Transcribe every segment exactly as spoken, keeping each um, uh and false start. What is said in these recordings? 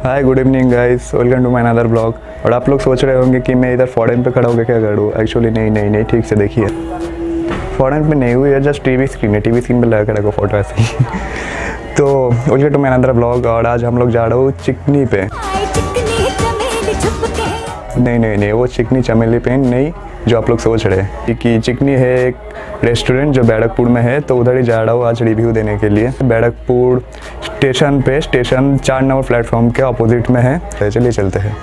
Hi good evening guys, welcome to my another blog. और आप लोग सोच रहे होंगे कि मैं इधर फॉरेन पे खड़ा होकर क्या करूँ। एक्चुअली नहीं नहीं नहीं ठीक से देखिए, फॉरेन पे नहीं हुई है, जस्ट टीवी स्क्रीन है, टीवी स्क्रीन पे लगा के रखो फोटो ऐसे ही। तो welcome to my another blog. और आज हम लोग जा रहे हो चिकनी पे। नहीं नहीं नहीं वो चिकनी चमेली पे नहीं जो आप लोग सोच रहे हैं कि चिकनी है एक रेस्टोरेंट जो बैरकपुर में है, तो उधर ही जा रहा हूँ आज रिव्यू देने के लिए। बैरकपुर स्टेशन पे, स्टेशन चार नंबर प्लेटफॉर्म के अपोजिट में है। तो चलिए चलते हैं।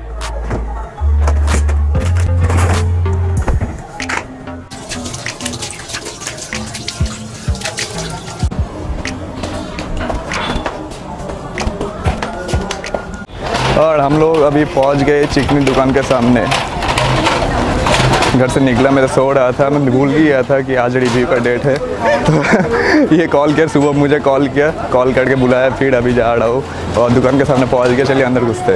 और हम लोग अभी पहुंच गए चिकनी दुकान के सामने। घर से निकला, मैं तो सो रहा था, मैं भूल गया था कि आज रिव्यू का डेट है। तो ये कॉल किया, सुबह मुझे कॉल किया, कॉल करके बुलाया, फिर अभी जा रहा हूँ और दुकान के सामने पहुंच गया। चलिए अंदर घुसते हैं।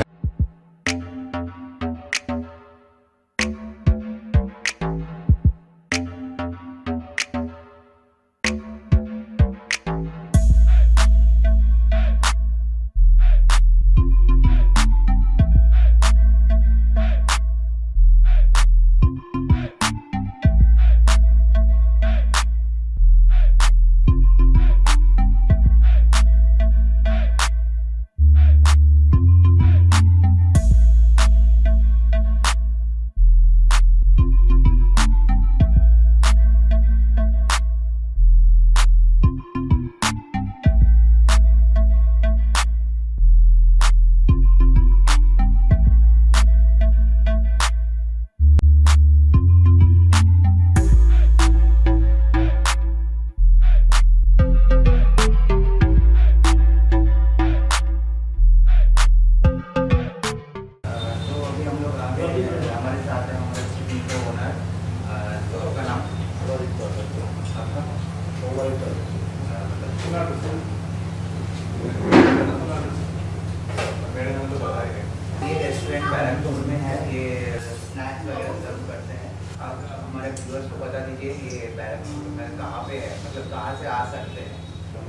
ये रेस्टोरेंट बैरकपुर में है, ये स्नैक्स वगैरह सर्व करते हैं। आप हमारे व्यूअर्स को बता दीजिए ये बैरकपुर में कहाँ पे है, मतलब कहाँ से आ सकते हैं।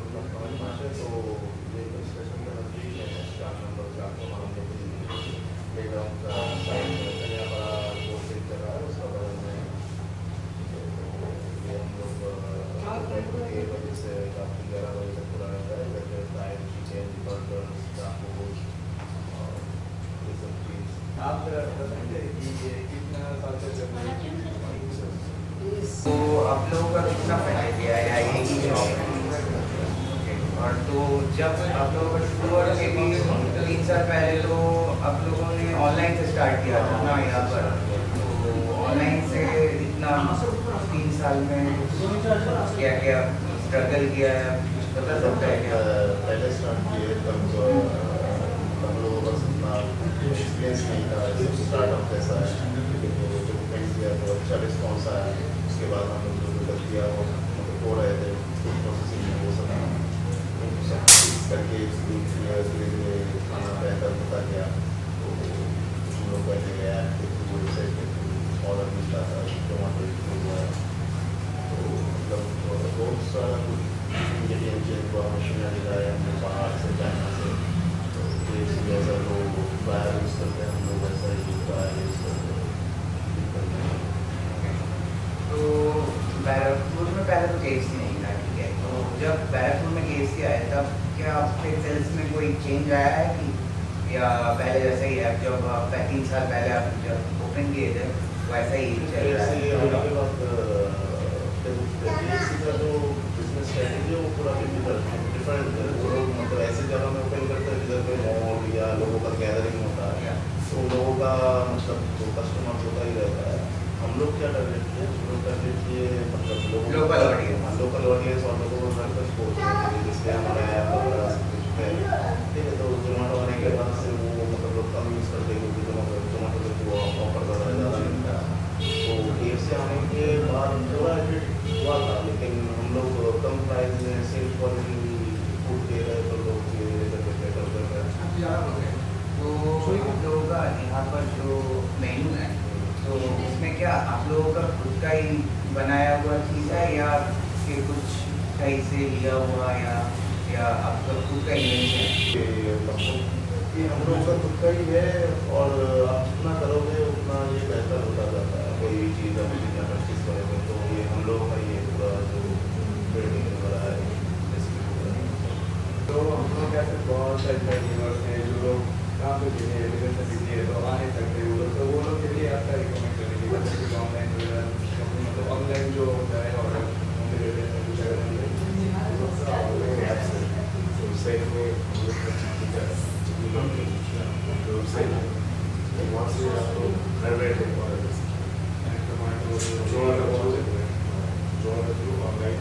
आप कितना साल से तो आप लोगों का कितना फैमिली है या यही जॉब है? और तो जब आप लोगों का टूर के भी तीन साल पहले तो आप लोगों ने ऑनलाइन से स्टार्ट किया था ना यहाँ पर, तो ऑनलाइन से इतना तीन साल में क्या क्या स्ट्रगल किया है, कुछ बता सकते हैं क्या? पहले स्टार्ट किए तब हम लोगों का इतना एक्सपीरियंस नहीं था, स्टार्टअप जैसा है, जो फ्रेंड्स किया तो अच्छा रिस्पॉन्स आया। उसके बाद हम लोग जो गलत किया वो मतलब हो रहे थे प्रोसेसिंग में, वो सब सब करके धीरे धीरे खाना बेहतर होता गया। तो हम लोग बैठे गया वेबसाइट ऑर्डर मिलता था, टोमाटो हुआ, तो मतलब बहुत सारा कुछ इंग्रेडिएंट चेंज हुआ, मशीनरी लाया हमने बाहर से, चाइना से। जैसा लोग बाहर यूज़ करते हैं हम लोग वैसा ही बाहर यूज़ करते हैं। तो बैरकपुर में पहले तो केएफसी नहीं था, ठीक है, तो जब बैरकपुर में केएफसी आया तब क्या आपके सेल्स में कोई चेंज आया है कि या पहले जैसा ही है? जब आप तीन साल पहले आप जब ओपन किए थे वैसा ही चल रहा है? केएफसी का जो बिजनेस स्ट्रेटेजी है वो पूरा डिफरेंट है। वो लोग मतलब ऐसी जगह में ओपन करते हैं जिधर पे मॉल या लोगों का गैदरिंग होता है, तो लोगों का मतलब जो कस्टमर होता ही रहता है। हम लोग क्या टारगेट किए, हम लोग टारगेट किए मतलब लोगों लोकल ऑडियंस, लोकल ऑडियंस और लोगों को घर तक पहुँचने के लिए, जिससे हमारा ऐप वगैरह सब कुछ है, ठीक है। तो जोमेटो आने के बाद से वो मतलब लोग कम यूज़ करते हैं क्योंकि जोमेटो जोमेटो से वो ऑफर ज़्यादा ज़्यादा मिलता है। तो केएफसी आने के बाद थोड़ा हिट हुआ था, लेकिन हम लोग कम प्राइस में सेम क्वालिटी फूड दे रहे तो लोग प्रेफर कर रहे हैं। तो आप लोगों का यहाँ पर जो मेन्यू है तो उसमें क्या आप लोगों का खुद का ही बनाया हुआ चीज़ है या फिर कुछ कहीं से लिया हुआ या या आपका खुद का इन्वेंशन है? कि हम लोग का खुद का ही है और आप जितना करोगे उतना ये बेहतर होता जाता है। कोई भी चीज़ अभी जितना प्रैक्टिस करोगे तो ये हम लोग का ही है पूरा जो बिल्डिंग बना है। तो हम लोग कैसे बहुत सारे यूनिवर्स हैं जो लोग काम पे भी है एजुकेशन भी है तो आ नहीं सकते वो लोग, तो वो लोग के लिए आपका रिकमेंड करेंगे जैसे ऑनलाइन मतलब ऑनलाइन जो होता है ऑर्डर वेबसाइट में वेबसाइट वहाँ से आपको घर बैठे जो जो ऑनलाइन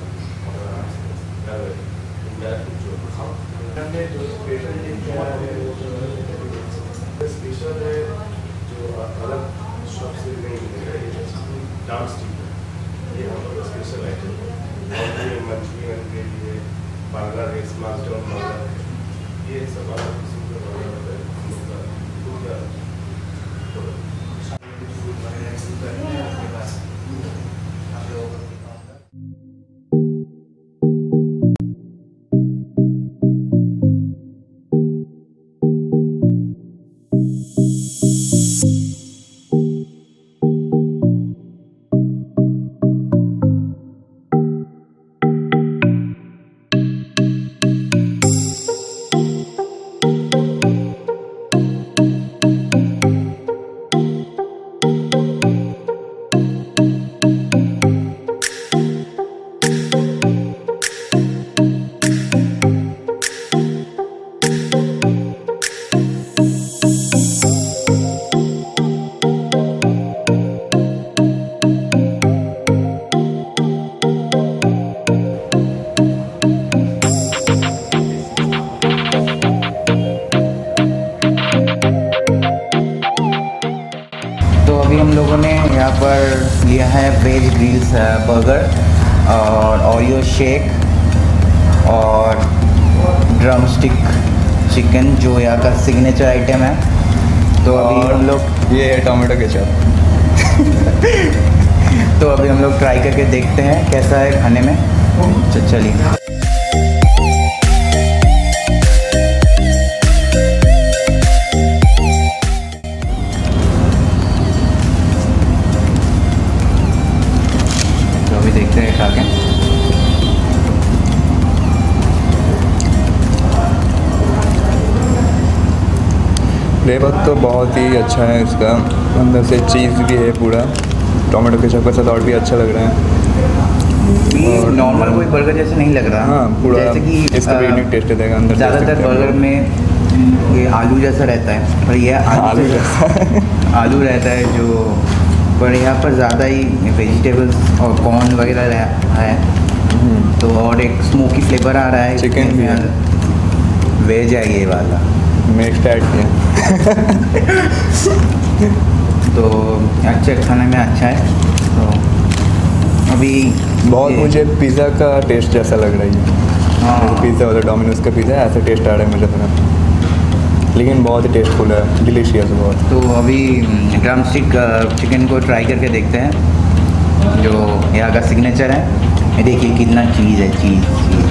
जो स्पेशल चीज़ क्या है वो स्पेशल है जो अलग शॉप से नहीं मिलेगा, ये डांस टीम है, ये हम लोग स्पेशल आइटम है। और ये मंचूरियन के लिए बर्गर है, स्मैश डाउन बर्गर है, ये सब अलग किस्म के बर्गर होता है हम लोग का खुद का फूड वगैरह शुरू करते हैं उसके बाद आप लोगों को दिखाऊंगा। अभी हम लोगों ने यहाँ पर लिया है वेज ग्रिल्स बर्गर और ओरियो शेक और ड्रम स्टिक चिकन जो यहाँ का सिग्नेचर आइटम है। तो अभी हम लोग ये है टोमेटो केचप। तो अभी हम लोग ट्राई करके देखते हैं कैसा है खाने में। तो चलिए देखते हैं खा के। फ्लेवर तो बहुत ही अच्छा है इसका, अंदर से चीज़ भी है पूरा, टोमेटो केचप के साथ और भी अच्छा लग रहा है। और नॉर्मल कोई बर्गर जैसे नहीं लग रहा। हाँ पूरा जैसे कि इसका भी यूनिक टेस्ट देगा अंदर। ज़्यादातर बर्गर में ये आलू जैसा रहता है और ये आलू जैसा आलू रहता है जो, पर यहाँ पर ज़्यादा ही वेजिटेबल्स और कॉर्न वगैरह है। तो और एक स्मोकी फ्लेवर आ रहा है। चिकन भी है, वेज है ये वाला, मिक्स ऐड किया। तो अच्छा खाने में अच्छा है। तो अभी बहुत मुझे पिज़्ज़ा का टेस्ट जैसा लग रहा है। हाँ पिज़्ज़ा होता है, डोमिनोज का पिज़्ज़ा ऐसा टेस्ट आ रहा है मुझे थोड़ा, लेकिन बहुत ही टेस्टफुल है, डिलीशियस बहुत। तो अभी ड्रम स्टिक चिकन को ट्राई करके देखते हैं जो यहाँ का सिग्नेचर है। ये देखिए कितना चीज़ है, चीज़ चीज़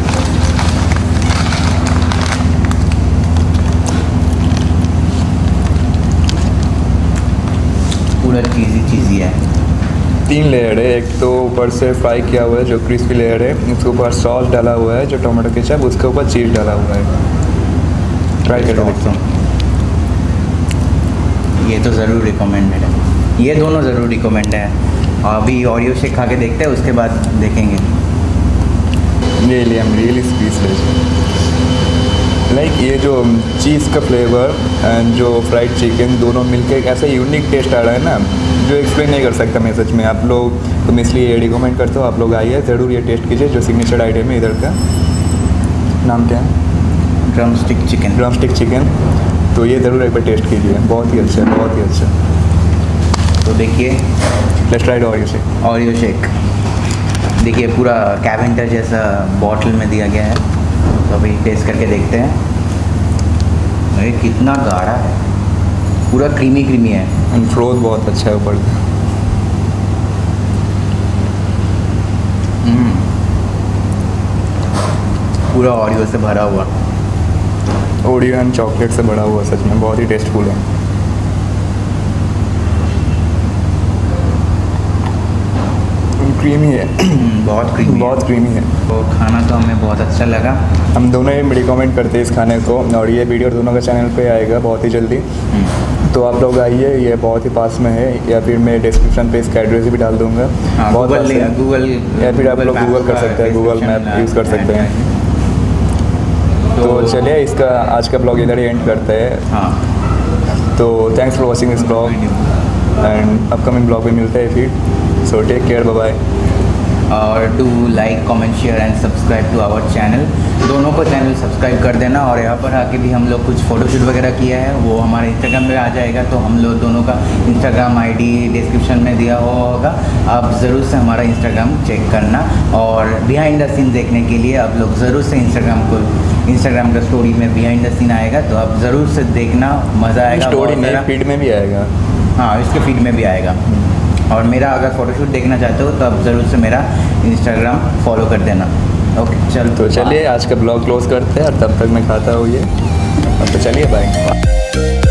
पूरा चीज़ी चीज़ी है। तीन लेयर है, एक तो ऊपर से फ्राई किया हुआ है जो क्रिस्पी लेयर है, उसके ऊपर सॉस डाला हुआ है जो टोमेटो केचप, उसके ऊपर चीज़ डाला हुआ है। ट्राई करके देखता हूँ। ये तो ज़रूर रिकमेंडेड है, ये दोनों ज़रूर रिकमेंड है। अभी ओरियो शेक खा के देखते हैं, उसके बाद देखेंगे। Really I am really speechless. Like ये जो चीज़ का फ्लेवर एंड जो फ्राइड चिकन दोनों मिलके एक ऐसा यूनिक टेस्ट आ रहा है ना जो एक्सप्लेन नहीं कर सकता मैं सच में। आप लोग तुम इसलिए ये रिकमेंड करते हो, आप लोग आइए ज़रूर ये टेस्ट कीजिए। जो सिग्नेचर आइटम है इधर का नाम क्या है? Drumstick chicken. Drumstick chicken, तो ये ज़रूर एक बार टेस्ट कीजिए, बहुत ही अच्छा है, बहुत ही अच्छा। तो देखिए let's try Oreo shake. Oreo shake देखिए पूरा कैवेंटर जैसा बॉटल में दिया गया है। तो अभी टेस्ट करके देखते हैं। अरे कितना गाढ़ा है, पूरा क्रीमी क्रीमी है एंड फ्लोर बहुत अच्छा है ऊपर। पूरा ओरियो से भरा हुआ ओडियो एंड चॉकलेट से बड़ा हुआ, सच में बहुत ही टेस्टफुल है। क्रीमी है बहुत क्रीमी बहुत क्रीमी है। तो खाना तो हमें बहुत अच्छा लगा। हम दोनों ही रिकमेंड करते हैं इस खाने को, और ये वीडियो दोनों का चैनल पे आएगा बहुत ही जल्दी। तो आप लोग आइए, ये बहुत ही पास में है, या फिर मैं डिस्क्रिप्शन पे इसका एड्रेस भी डाल दूँगा। हाँ, बहुत गूगल पास है। गूगल या फिर आप लोग गूगल कर सकते हैं, गूगल मैप यूज़ कर सकते हैं। तो चलिए इसका आज का ब्लॉग इधर ही एंड करते हैं। हाँ, तो thanks for watching this blog and upcoming blog में मिलते हैं फिर। So take care, bye bye. और do like comment share and subscribe to our channel. दोनों को चैनल सब्सक्राइब कर देना। और यहाँ पर आके भी हम लोग कुछ फ़ोटोशूट वगैरह किया है, वो हमारे इंस्टाग्राम में आ जाएगा। तो हम लोग दोनों का इंस्टाग्राम आईडी डिस्क्रिप्शन में दिया हुआ होगा, आप ज़रूर से हमारा इंस्टाग्राम चेक करना। और बिहाइंड द सीन देखने के लिए आप लोग ज़रूर से इंस्टाग्राम को इंस्टाग्राम का स्टोरी में बिहाइंड द सीन आएगा, तो आप ज़रूर से देखना, मज़ा आएगा। स्टोरी नहीं, फीड में भी आएगा। हाँ, इसके फीड में भी आएगा। और मेरा अगर फ़ोटोशूट देखना चाहते हो तो आप ज़रूर से मेरा इंस्टाग्राम फॉलो कर देना। ओके, चल तो चलिए आज का ब्लॉग क्लोज करते हैं, और तब तक मैं खाता हूँ ये। अब तो चलिए बाय।